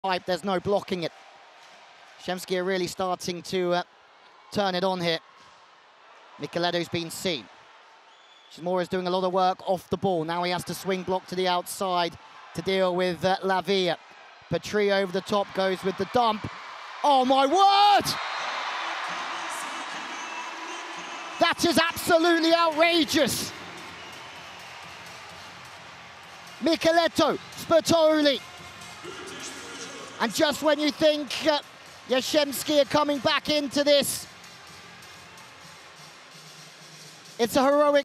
There's no blocking it. Jastrzebski are really starting to turn it on here. Micheletto's been seen. Shimura is doing a lot of work off the ball. Now he has to swing block to the outside to deal with Lavia. Petrie over the top goes with the dump. Oh my word! That is absolutely outrageous. Micheletto, Sbertoli. And just when you think Jastrzebski are coming back into this, it's a heroic